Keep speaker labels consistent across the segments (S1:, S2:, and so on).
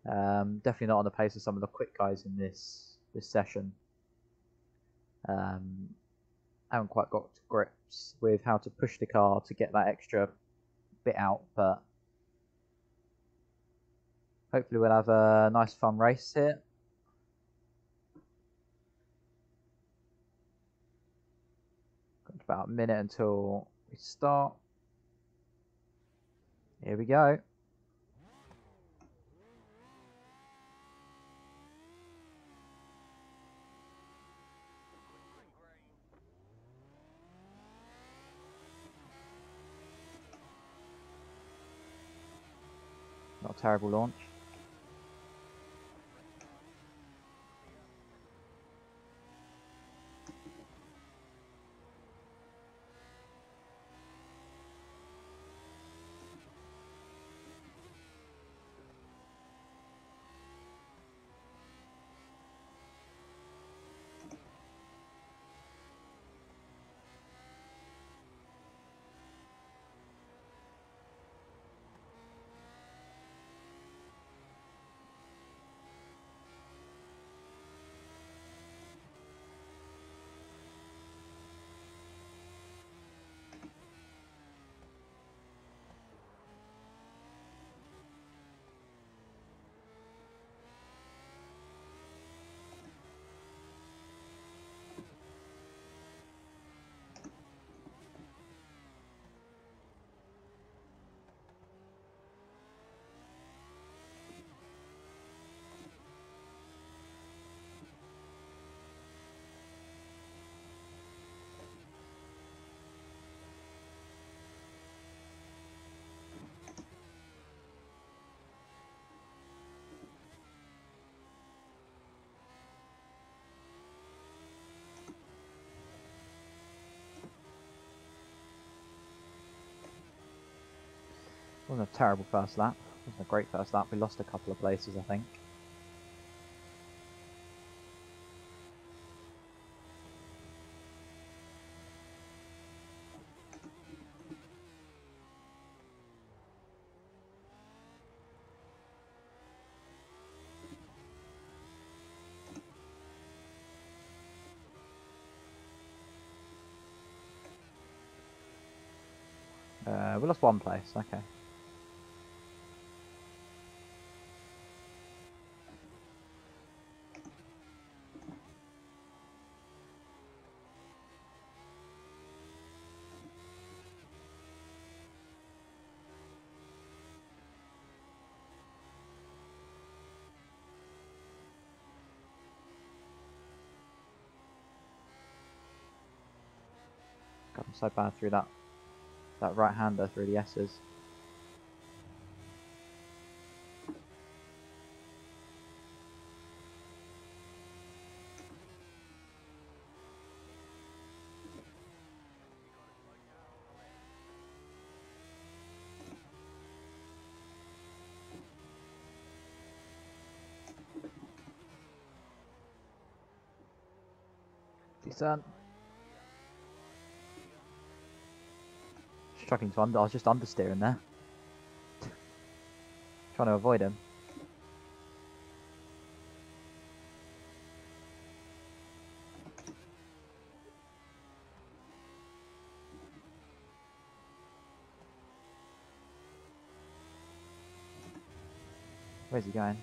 S1: Definitely not on the pace of some of the quick guys in this session. Haven't quite got to grips with how to push the car to get that extra bit out, but hopefully we'll have a nice fun race here. Got about a minute until we start. Here we go. Not a terrible launch. Wasn't a terrible first lap. Wasn't a great first lap. We lost a couple of places, I think. We lost one place. Okay. God, I'm so bad through that right-hander through the S's. Decent. Struggling to I was just understeering there. Trying to avoid him. Where's he going?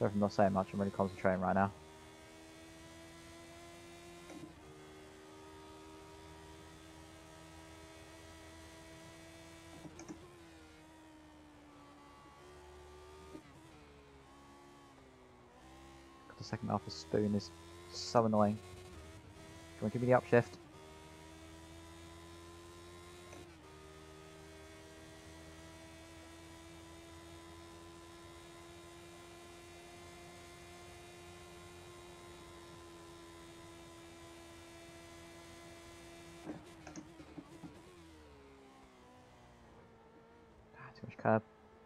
S1: Sorry if I'm not saying much, I'm really concentrating right now. The second half of Spoon is so annoying. Come on, give me the upshift. Too much curb.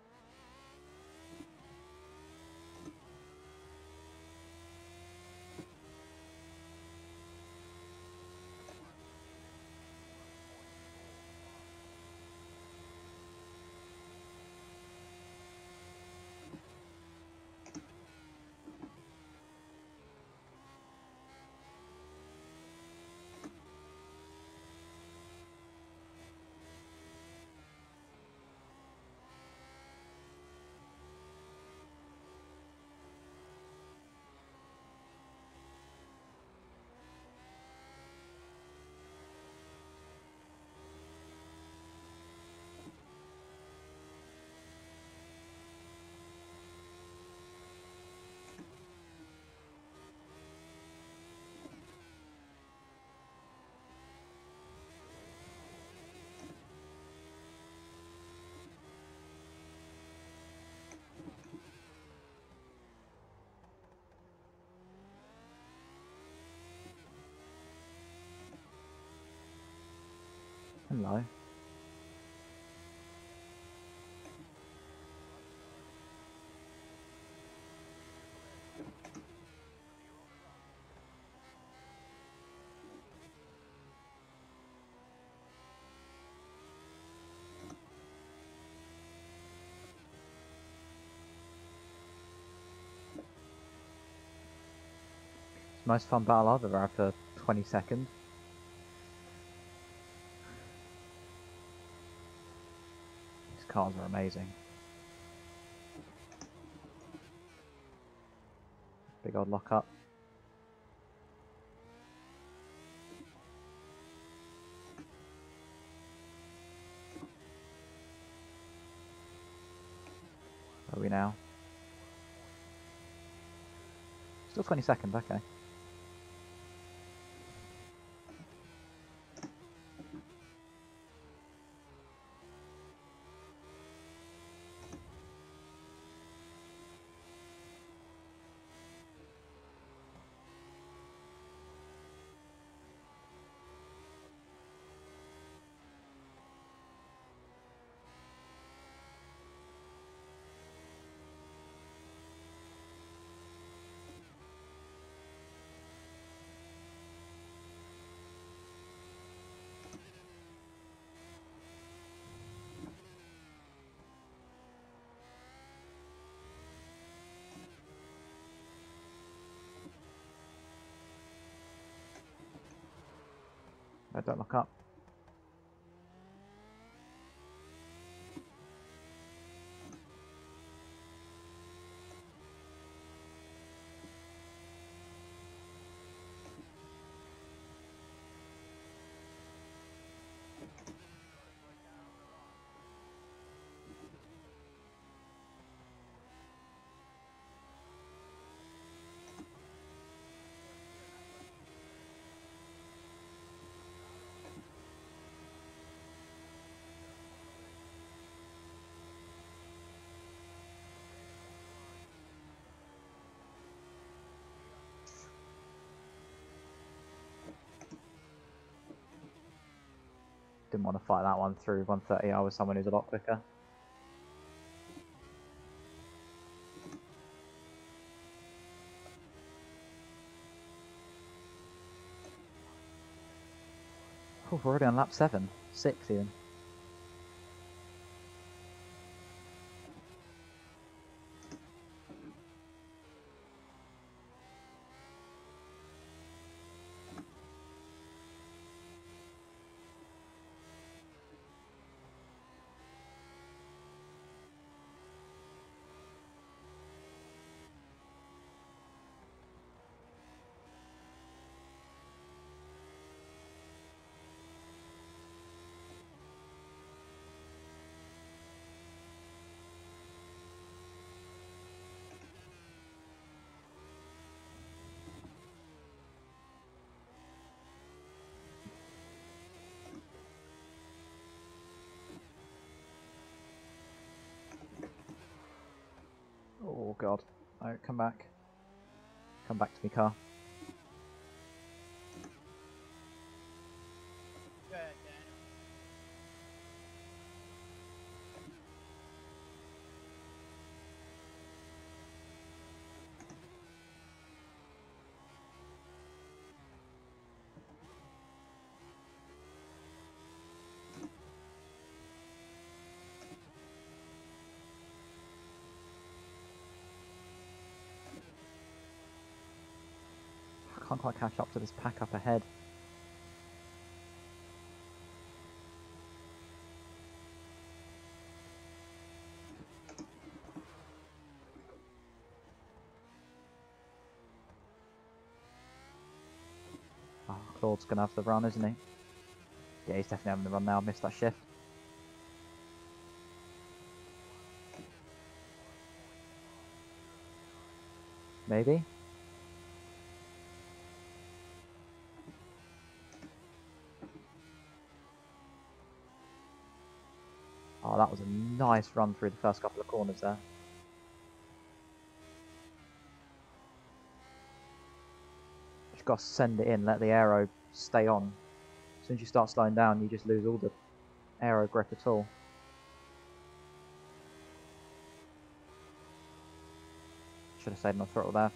S1: Hello. It's the most fun battle I've ever had for 20 seconds. These cars are amazing. Big old lock up. Where are we now? Still 20 seconds, okay. Don't lock up. Didn't want to fight that one through 130R with someone who's a lot quicker. Oh, we're already on lap 7. 6 even. Oh god. No, come back. Come back to me, car.
S2: Go ahead, Daniel.
S1: I can't quite catch up to this pack up ahead. Oh, Claude's gonna have the run, isn't he? Yeah, he's definitely having the run now. Missed that shift. Maybe? Oh, that was a nice run through the first couple of corners there. Just got to send it in, let the aero stay on. As soon as you start slowing down, you just lose all the aero grip at all. Should have stayed on the throttle there.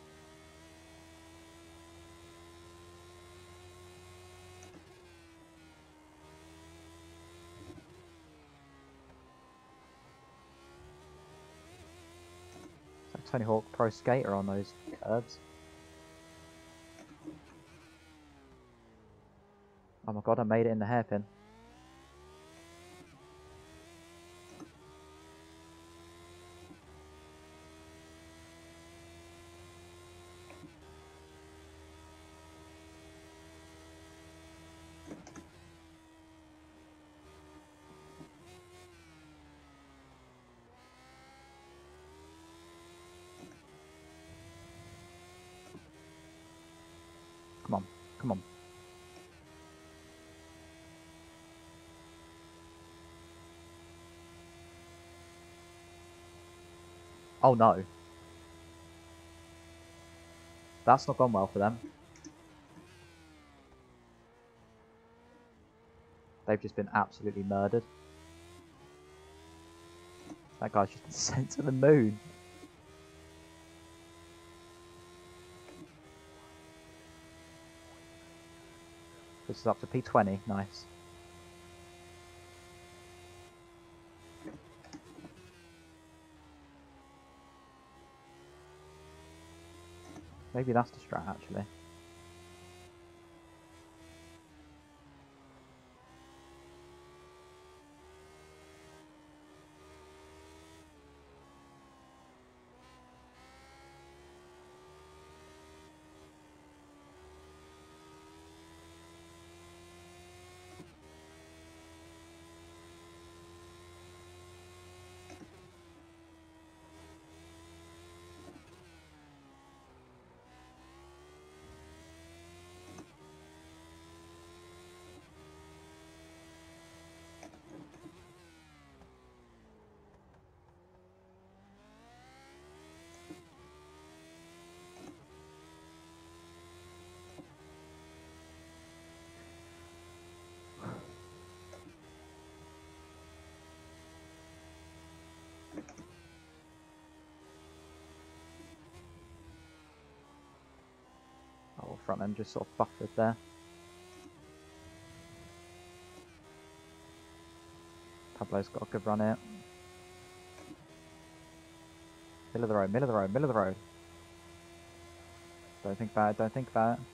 S1: It's like Tony Hawk Pro Skater on those curves. Oh my god, I made it in the hairpin. Come on, come on. Oh no. That's not gone well for them. They've just been absolutely murdered. That guy's just been sent to the moon. This is up to P20, nice. Maybe that's the strat actually. Oh, front end just sort of buffered there. Pablo's got a good run out. Middle of the road, middle of the road, middle of the road. Don't think about it, don't think about it.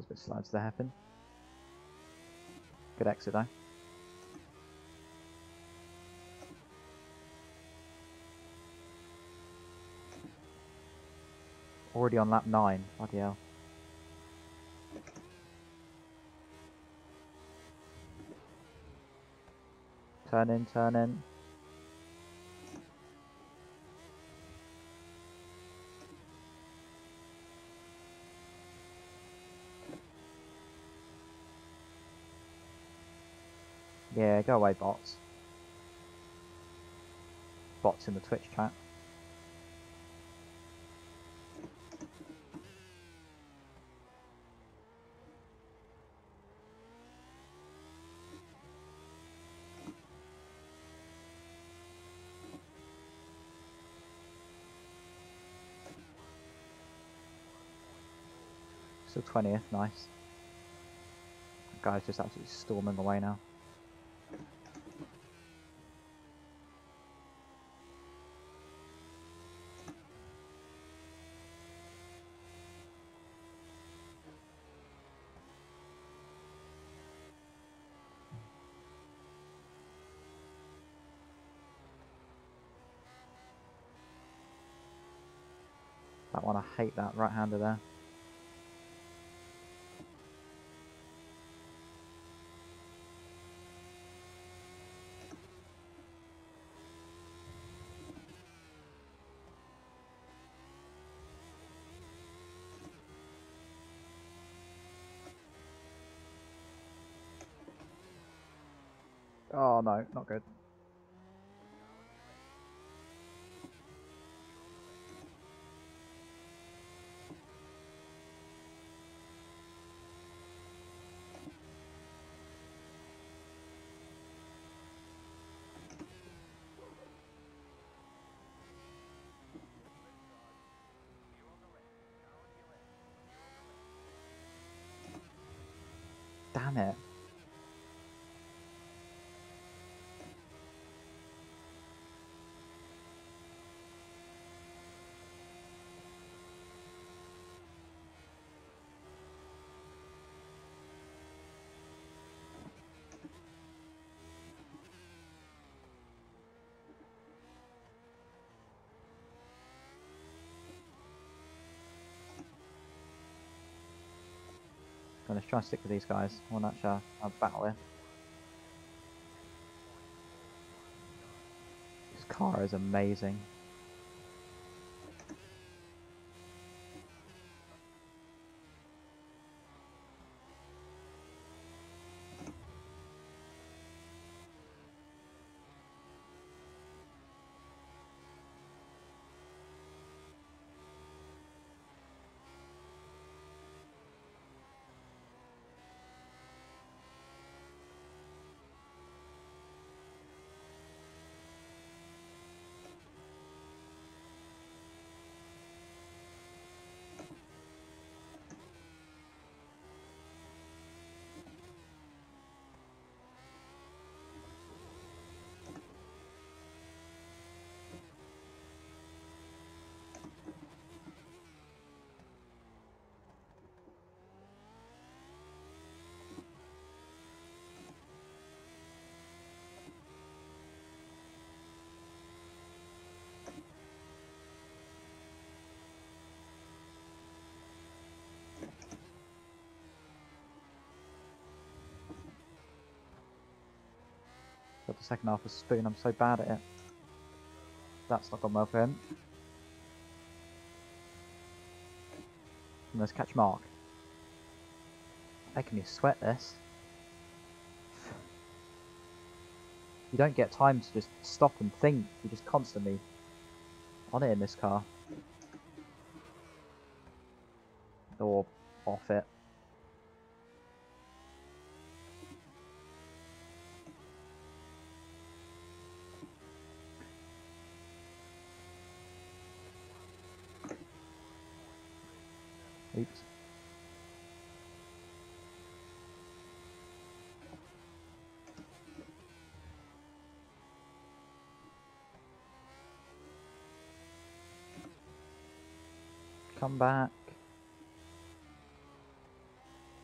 S1: was a bit slow to the hairpin. Good exit though. Already on lap 9, bloody hell. Turn in, turn in. Yeah, go away, bots. Bots in the Twitch chat. Still 20th, nice. That guy's just absolutely storming away now. That one, I hate that right-hander there. Oh no, not good. Damn it. So let's try and stick with these guys. I want to actually have a battle here. This car is amazing. Got the second half of Spoon, I'm so bad at it. That's not gone well for him. And let's catch Mark. Making me sweat this. You don't get time to just stop and think. You're just constantly on it in this car. Or off it. Oops. Come back.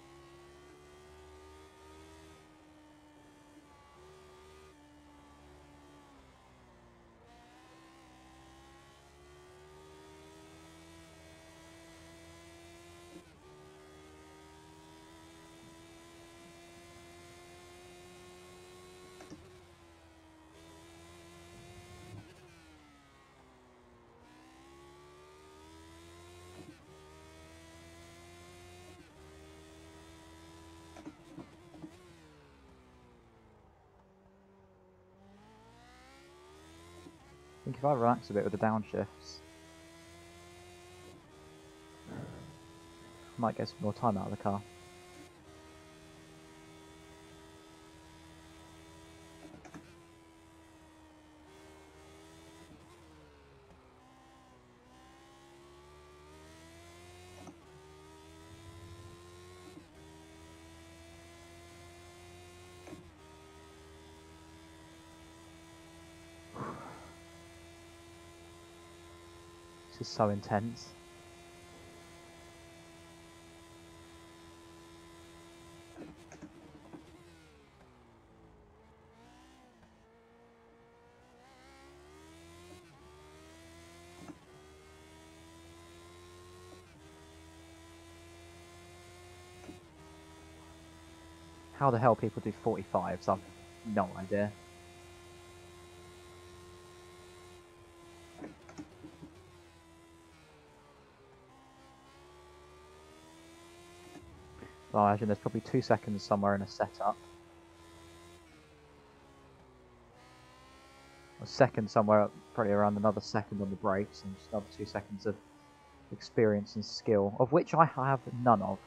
S1: think if I relax a bit with the downshifts, I might get some more time out of the car. This is so intense. How the hell people do 45s, I've no idea. Well, I imagine there's probably 2 seconds somewhere in a setup. A second somewhere, probably around another second on the brakes, and just another 2 seconds of experience and skill, of which I have none of.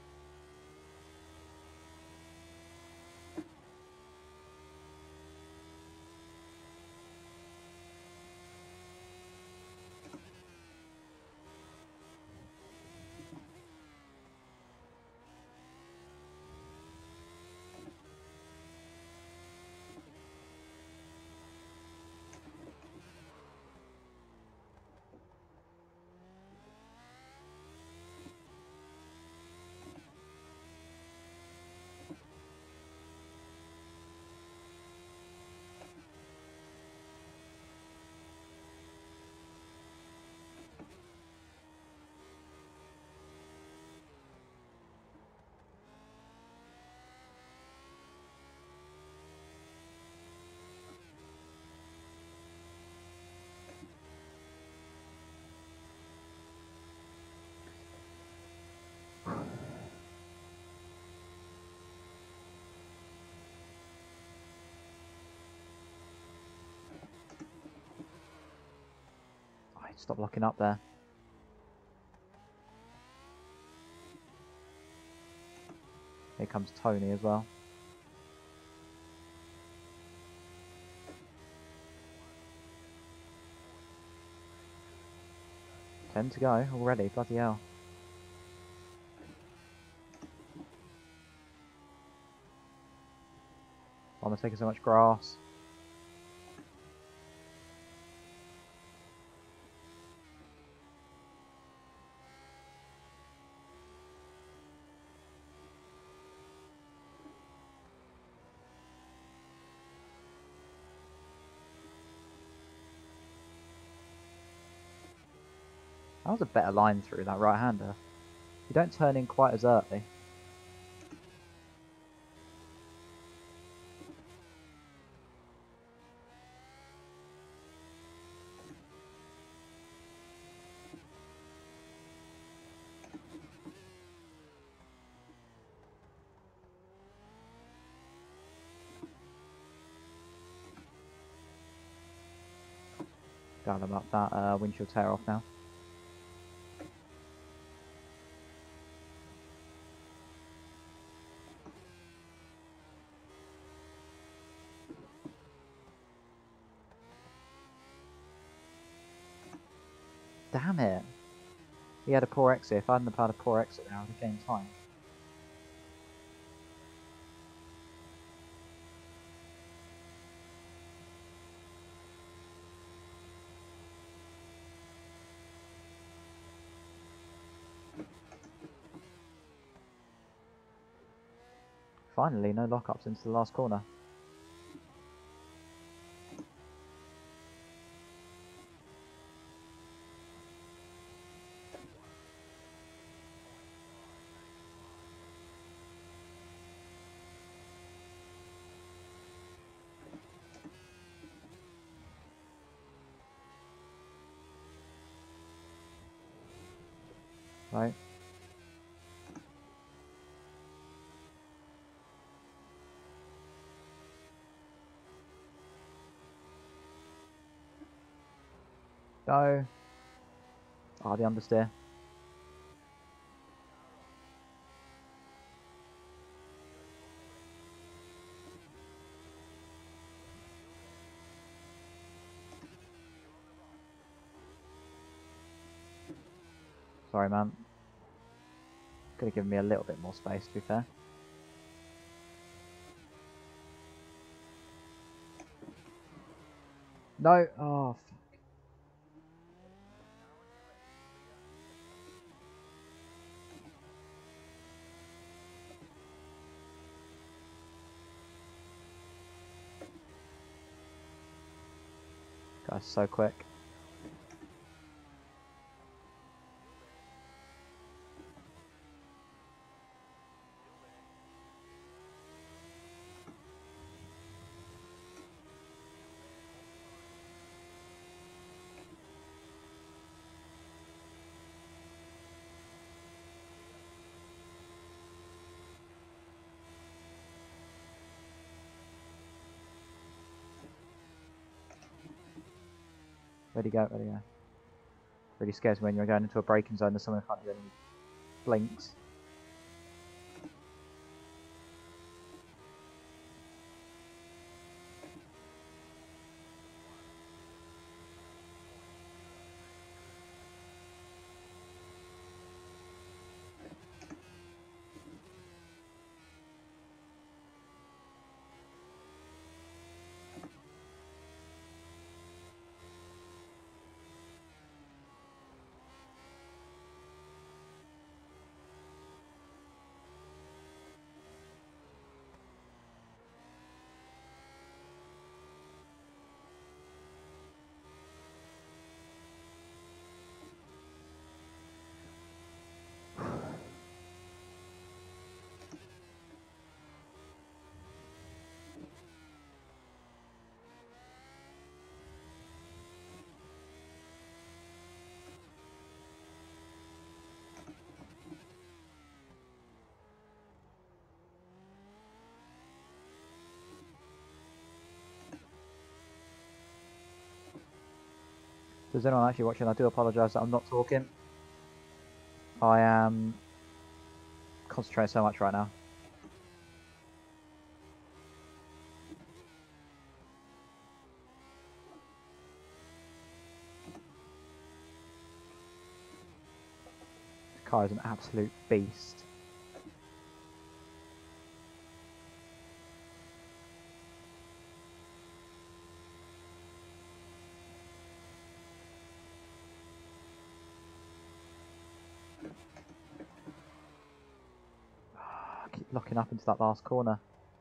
S1: Stop locking up there. Here comes Tony as well. 10 to go already, bloody hell. Why am I taking so much grass? That was a better line through, that right-hander. You don't turn in quite as early. Dial them up, that windshield tear off now. Damn it! He had a poor exit. If I hadn't had a poor exit there, I would have gained time. Finally, no lockups into the last corner. Right. Go. Ah, the understeer. Sorry, man. Could have given me a little bit more space, to be fair. No. Oh, fuck. Guy's so quick. Where'd he go? Where'd he go? Really scares me when you're going into a braking zone and someone can't do any blinks. If there's anyone actually watching, I do apologise that I'm not talking. I am concentrating so much right now. This car is an absolute beast. I keep locking up into that last corner.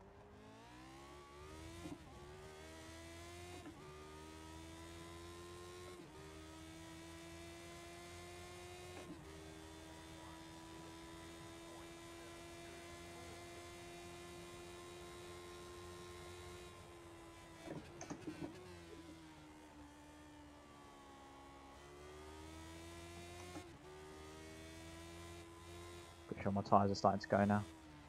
S1: Pretty sure my tyres are starting to go now.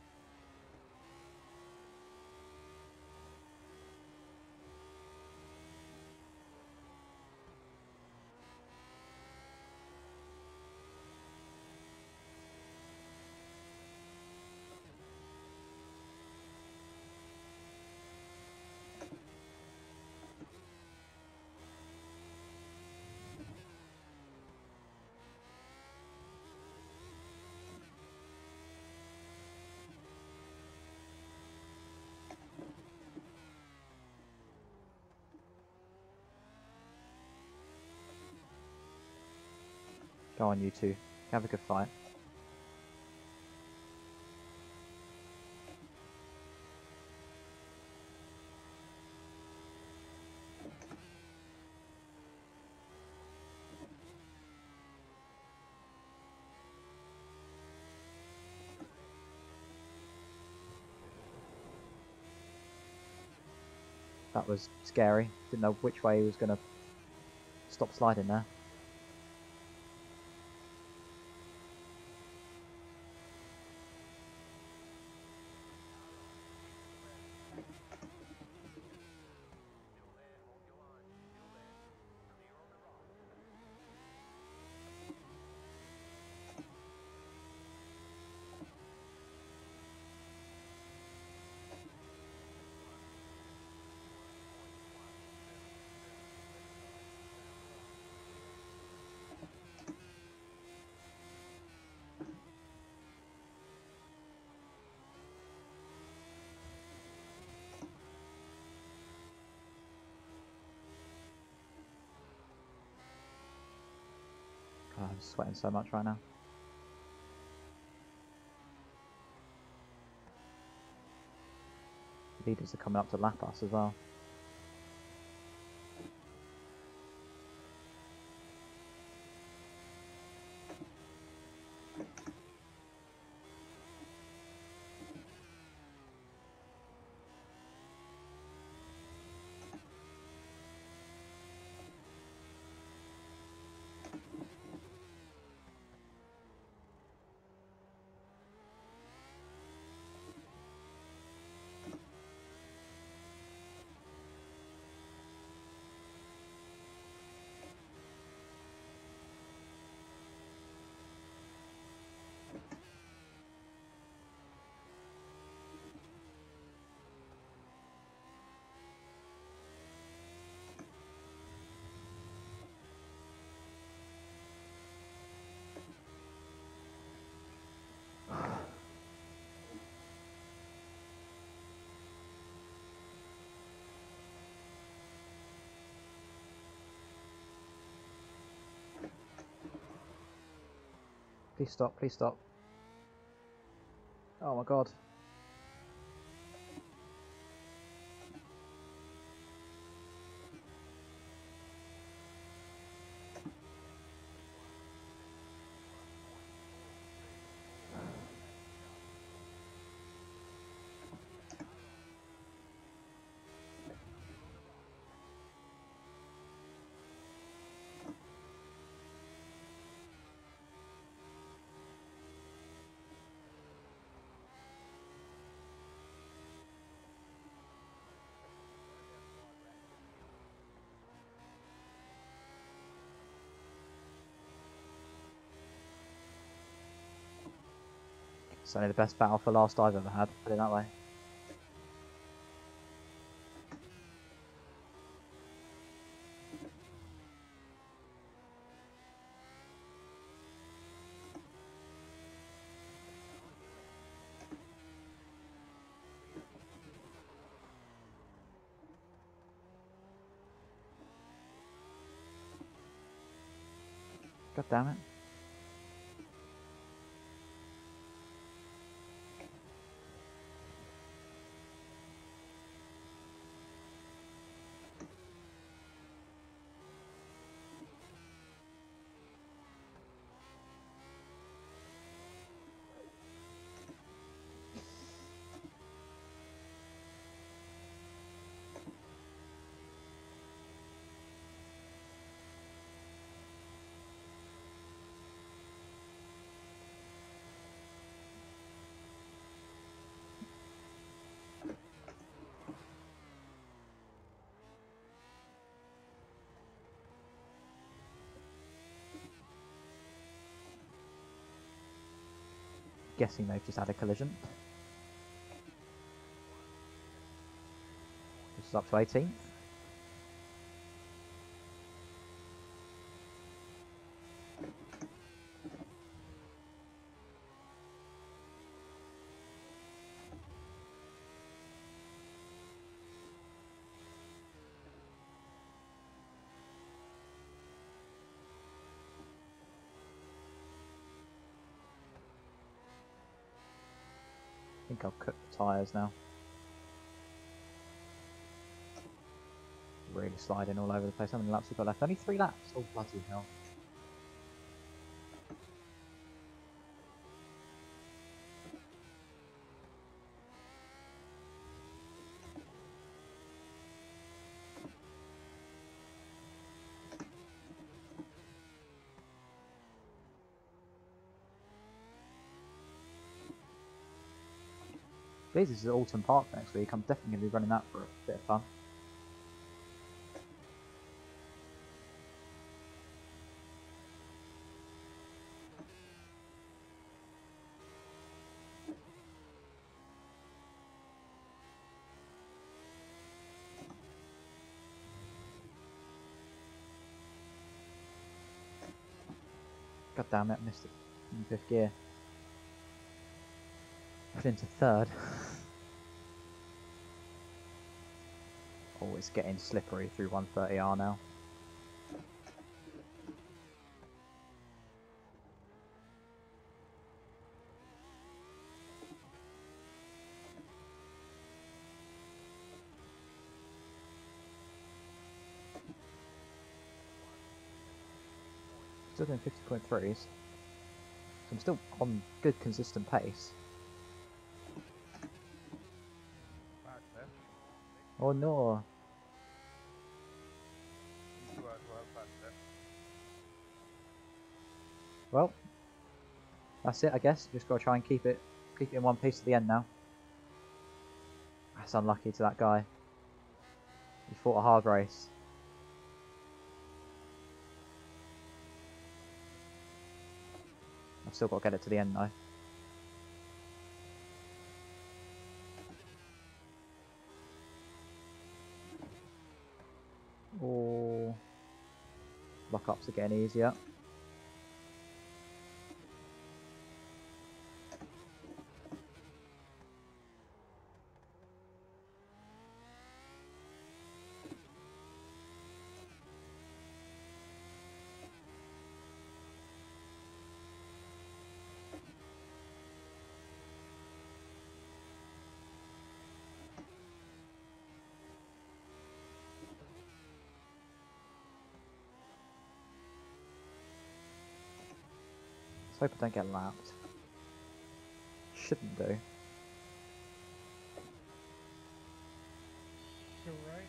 S1: Go on, you two. Have a good fight. That was scary. Didn't know which way he was going to stop sliding there. Oh, I'm sweating so much right now. Leaders are coming up to lap us as well. Please stop, please stop. Oh my god. It's only the best battle for last I've ever had, put it that way. God damn it. Guessing they've just had a collision. This is up to 18th. I think I'll cook the tyres now. Really sliding all over the place. How many laps we've got left? Only 3 laps. Oh, bloody hell. This is Alton Park next week. I'm definitely going to be running that for a bit of fun. God damn it, I missed it in 5th gear. Put into 3rd. Oh, it's getting slippery through 130R now. Still doing 50.3s. So I'm still on good, consistent pace.
S2: Back left.
S1: Oh no.
S2: You two as well, back left.
S1: Well, that's it, I guess. Just gotta try and keep it in one piece to the end now. That's unlucky to that guy. He fought a hard race. I've still got to get it to the end though. Oh, lock-ups are getting easier. Let's hope I don't get lapped. Shouldn't do.
S2: Still right.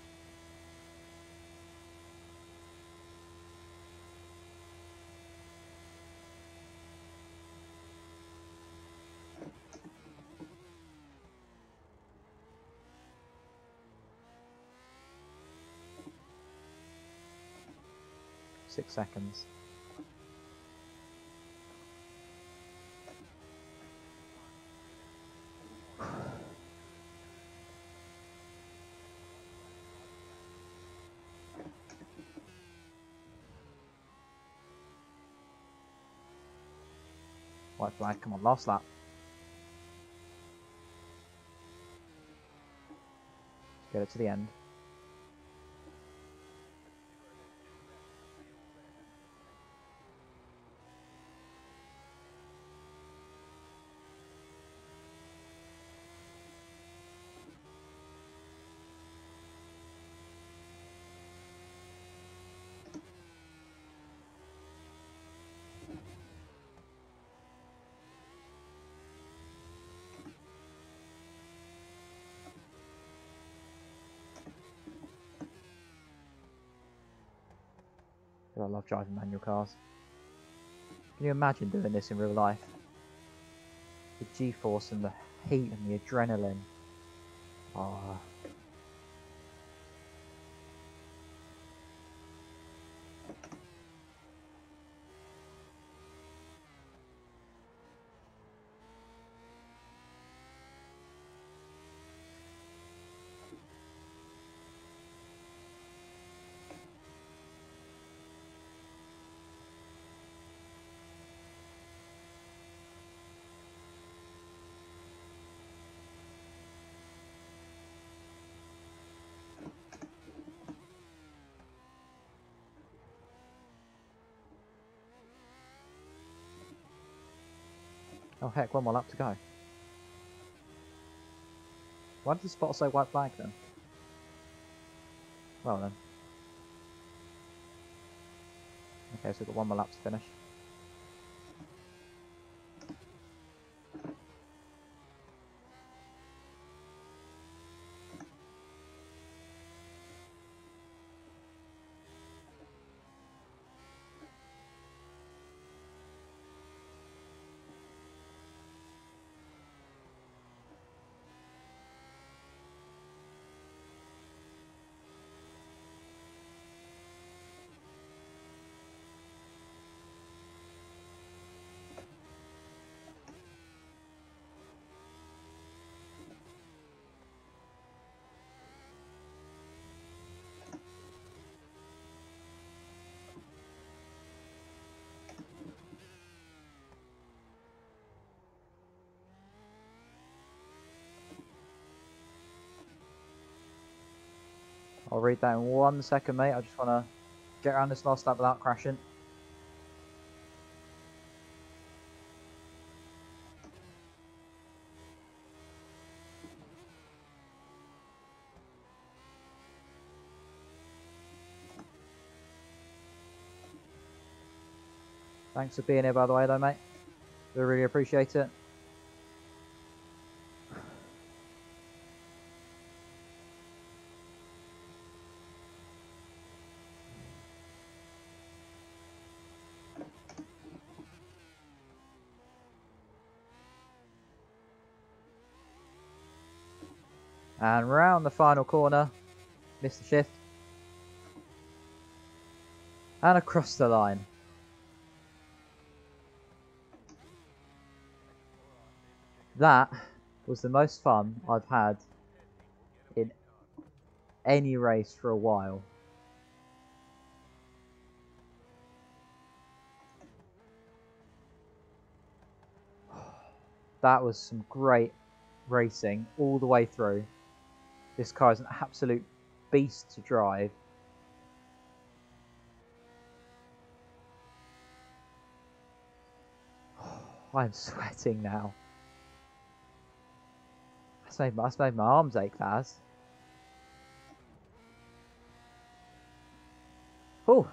S1: Six seconds. White flag, come on, last lap. Get it to the end. I love driving manual cars. Can you imagine doing this in real life? The G-force and the heat and the adrenaline. Oh. Oh heck, one more lap to go. Why did the spot say white flag then? Well then. Okay, so we've got one more lap to finish. I'll read that in 1 second, mate. I just want to get around this last lap without crashing. Thanks for being here, by the way, though, mate. We really appreciate it. And round the final corner. Missed the shift. And across the line. That was the most fun I've had in any race for a while. That was some great racing all the way through. This car is an absolute beast to drive. I'm sweating now. That's made my arms ache, Laz. Oh,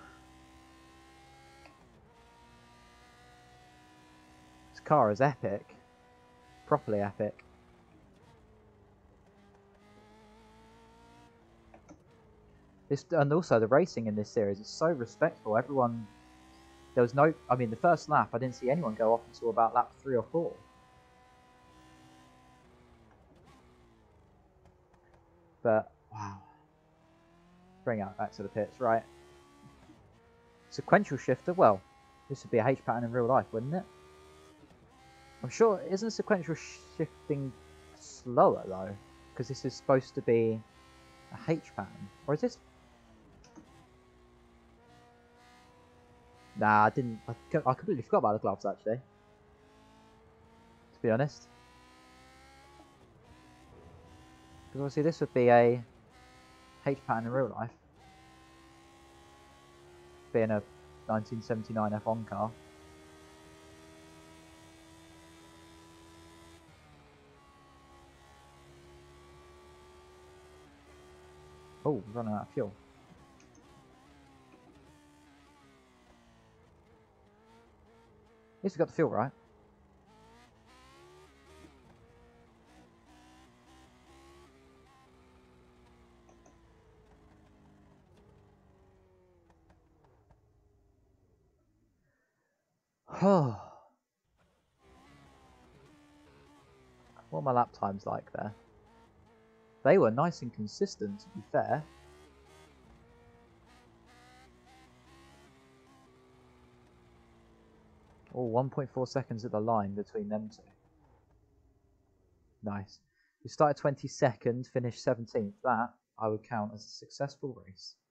S1: this car is epic. Properly epic. And also the racing in this series is so respectful. Everyone, there was no, I mean, the first lap, I didn't see anyone go off until about lap 3 or 4. But, wow. Bring out back to the pits, right. Sequential shifter, well, this would be a H pattern in real life, wouldn't it? I'm sure, isn't sequential shifting slower, though? Because this is supposed to be a H pattern. Or is this... Nah, I didn't... I completely forgot about the gloves, actually. To be honest. Because obviously this would be a H pattern in real life. Being a 1979 F1 car. Oh, we're running out of fuel. At least we got the fuel right. Oh. What are my lap times like there? They were nice and consistent, to be fair. Oh, 1.4 seconds at the line between them two. Nice. We started 22nd, finished 17th. That I would count as a successful race.